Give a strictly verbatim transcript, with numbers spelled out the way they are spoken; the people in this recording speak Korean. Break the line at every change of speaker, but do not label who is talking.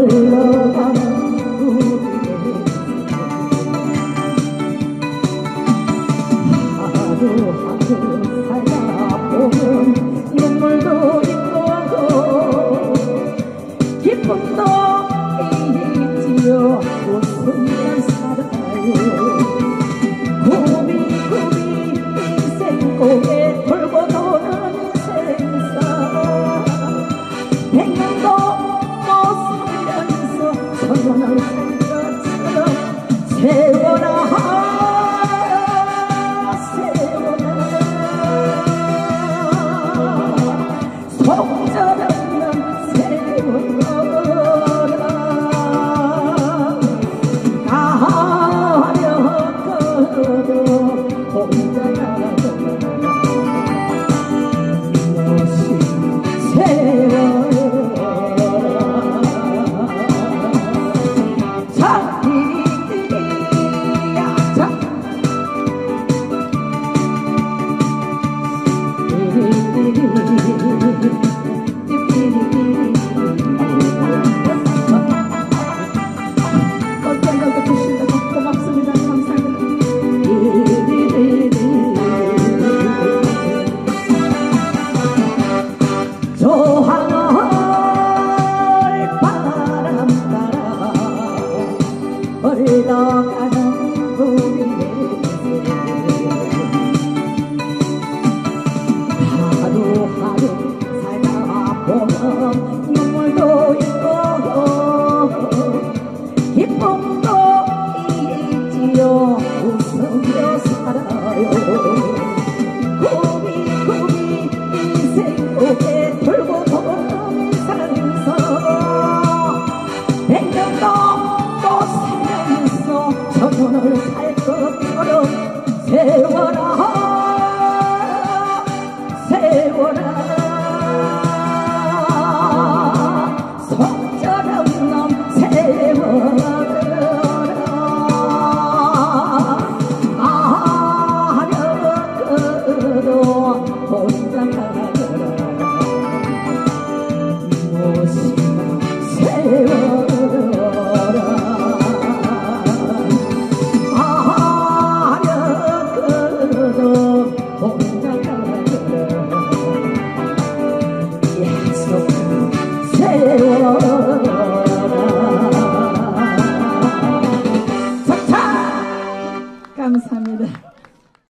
흘러가는 우리의 하루하루 살다 보면 눈물도 있고 기쁨도 있지요. 웃으면 살아요. 구비구비 인생 고개 돌고 도는 생사 백년도 못 살면서 천년을 산 것처럼 세워라 세워라 속절없는 세워라 가려거도 혼자라도 무엇이 세워라 자 이리야 자 언젠가부터 주신다고 고맙습니다. 감사합니다. 저 하늘 바람 따라 흘러가는 우리의 하루하루 살다 보면 눈물도 있고 기쁨도 있지요. 웃으며 살아요. 구비구비 인생 고개 돌고 도는 산서 백년도 또 살면서 천년을 살 것처럼 세워라 세워라